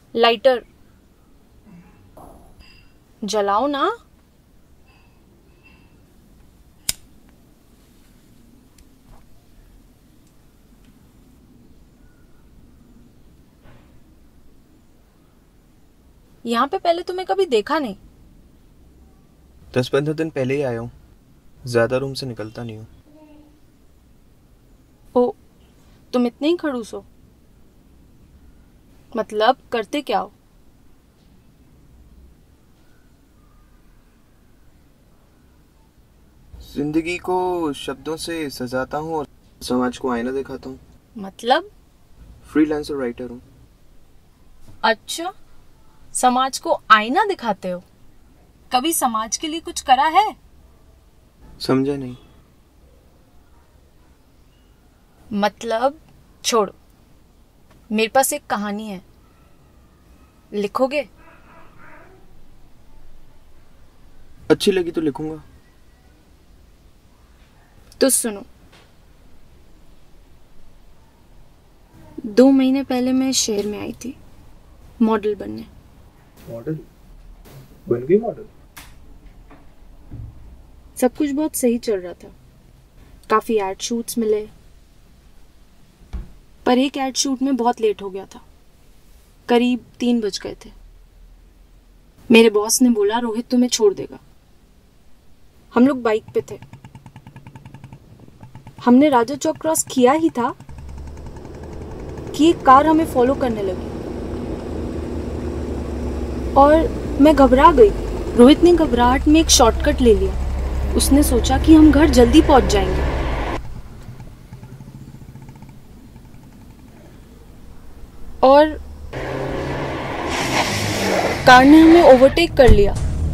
Lighter जलाओ ना। यहाँ पे पहले तुम्हें कभी देखा नहीं। 10-15 दिन पहले ही आया हूँ, ज्यादा रूम से निकलता नहीं हूँ। ओ, तुम इतने ही खड़ूस हो? मतलब करते क्या हो? जिंदगी को शब्दों से सजाता हूँ और समाज को आईना दिखाता हूँ। मतलब? फ्रीलांसर राइटर हूँ। अच्छा, समाज को आईना दिखाते हो? कभी समाज के लिए कुछ करा है? समझा नहीं। मतलब छोड़ो, मेरे पास एक कहानी है, लिखोगे? अच्छी लगी तो लिखूंगा। तो सुनो। 2 महीने पहले मैं शहर में आई थी मॉडल बनने। मॉडल? बन गई मॉडल? सब कुछ बहुत सही चल रहा था, काफी एड शूट्स मिले, पर एक एड शूट में बहुत लेट हो गया था, करीब 3 बज गए थे। मेरे बॉस ने बोला रोहित तुम्हें छोड़ देगा। हम लोग बाइक पे थे, हमने राजा चौक क्रॉस किया ही था कि एक कार हमें फॉलो करने लगी और मैं घबरा गई। रोहित ने घबराहट में एक शॉर्टकट ले लिया। उसने सोचा कि हम घर जल्दी पहुंच जाएंगे, और कार ने हमें ओवरटेक कर लिया।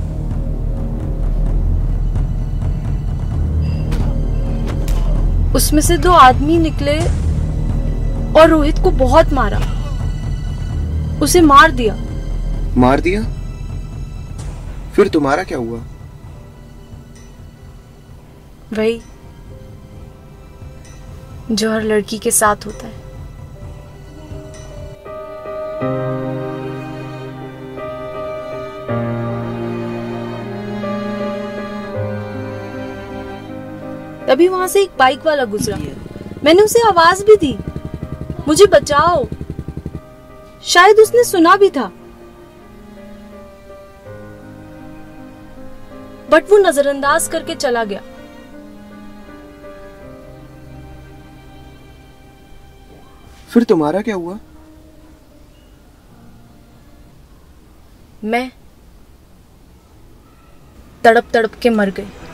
उसमें से 2 आदमी निकले और रोहित को बहुत मारा, उसे मार दिया। मार दिया? फिर तुम्हारा क्या हुआ? वही जो हर लड़की के साथ होता है। तभी वहां से एक बाइक वाला गुजरा। मैंने उसे आवाज भी दी, मुझे बचाओ। शायद उसने सुना भी था, बट वो नजरअंदाज करके चला गया। फिर तुम्हारा क्या हुआ? मैं तड़प तड़प के मर गई।